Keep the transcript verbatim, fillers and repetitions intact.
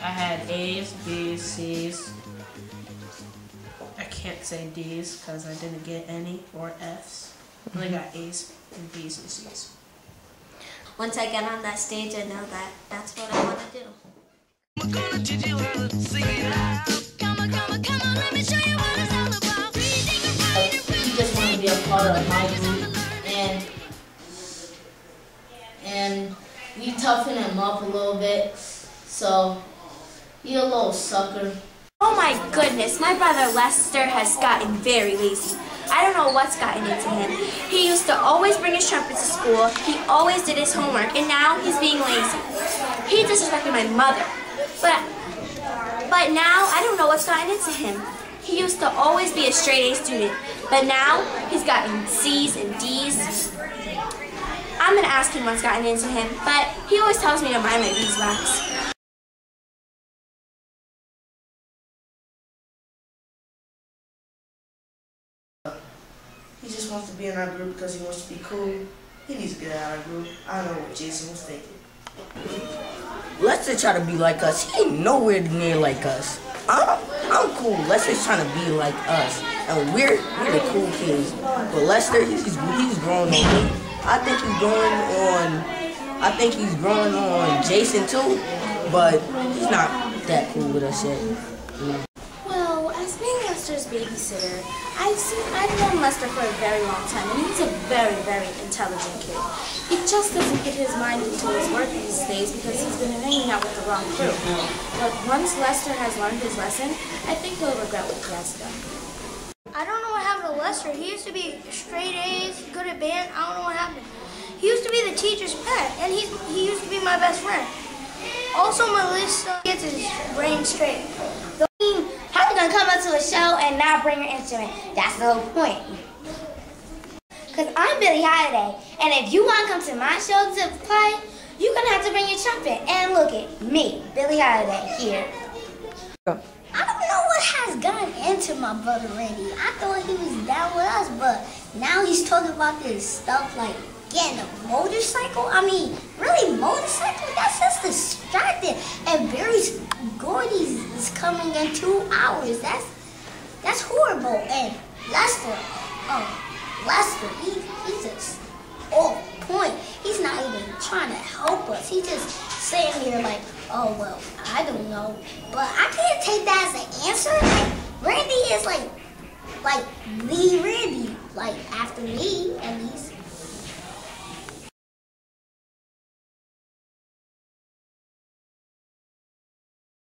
I had A's, B's, C's. I can't say D's because I didn't get any, or F's. I only got A's and B's and C's. Once I get on that stage, I know that that's what I want to do. I'm gonna teach you how to sing it out. Come on, come on, come on, let me show you what it's all about. He just wanted to be a part of my group, and and we toughen him up a little bit, so he's a little sucker. Oh my goodness, my brother Lester has gotten very lazy. I don't know what's gotten into him. He used to always bring his trumpet to school, he always did his homework, and now he's being lazy. He disrespected my mother, but, but now I don't know what's gotten into him. He used to always be a straight A student, but now he's gotten C's and D's. I'm going to ask him what's gotten into him, but he always tells me to mind my beeswax. He just wants to be in our group because he wants to be cool. He needs to get out of our group. I don't know what Jason was thinking. Lester try to be like us. He ain't nowhere near like us. I'm, I'm cool. Lester's trying to be like us. And we're, we're the cool kids. But Lester, he's, he's growing on me. I think he's growing on, I think he's growing on Jason too. But he's not that cool with us yet. You know? Well, as being Lester's babysitter, I've seen, I've known Lester for a very long time, and he's a very, very intelligent kid. He just doesn't put his mind into his work these days because he's been hanging out with the wrong crew. But once Lester has learned his lesson, I think he'll regret what he has done. I don't know what happened to Lester. He used to be straight A's, good at band. I don't know what happened. He used to be the teacher's pet, and he's, he used to be my best friend. Also, Melissa gets his brain straight. How you gonna come up to a show and not bring your instrument? That's the whole point. Cause I'm Billie Holiday, and if you wanna come to my show to play, you're gonna have to bring your trumpet. And look at me, Billie Holiday here. I don't know what has gone into my brother Randy. I thought he was down with us, but now he's talking about this stuff like getting a motorcycle. I mean, really, motorcycle? That's just distracting. And Barry's Gordy's is coming in two hours. That's that's horrible. And Lester, oh, Lester, he he's just off point. He's not even trying to help us. He's just sitting here like, oh well, I don't know. But I can't take that as an answer. Like Randy is like like the Randy, like after me at least.